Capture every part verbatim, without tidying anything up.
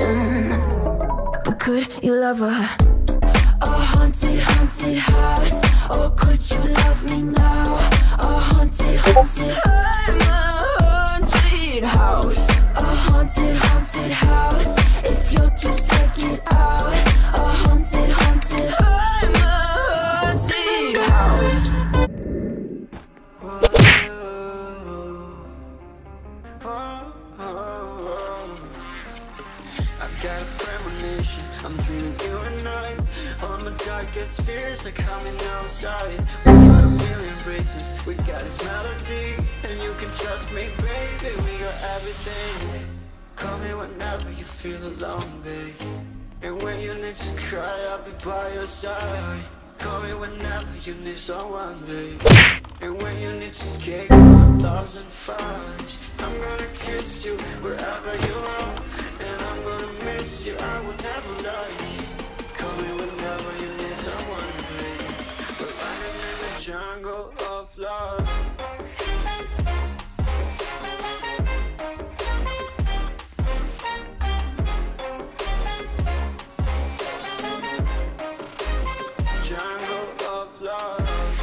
destination. But could you love her? A haunted, haunted house. Or could you love me now? A haunted, haunted, I'm a haunted house. A haunted, haunted house. If you're too scared, get out. A haunted, haunted, I'm a haunted house. I've got a premonition, I'm dreaming you and I. All my darkest fears are coming outside. We got a million races, we got this melody. And you can trust me, baby, we got everything. Call me whenever you feel alone, babe. And when you need to cry, I'll be by your side. Call me whenever you need someone, babe. And when you need to escape from a thousand fires, I'm gonna kiss you wherever you are. And I'm gonna miss you, I will never lie. Call me whenever you need someone, babe. We're running in the jungle of love. Jungle of love.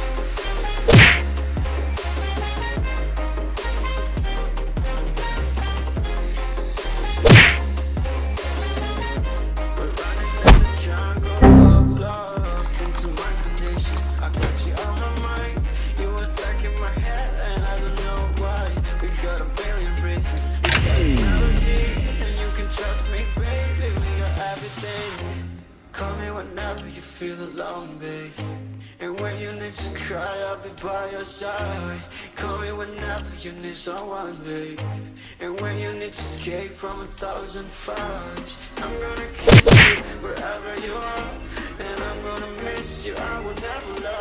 Call me whenever you feel alone, babe. And when you need to cry, I'll be by your side. Call me whenever you need someone, babe. And when you need to escape from a thousand fires, I'm gonna kiss you wherever you are. And I'm gonna miss you, I will never love you.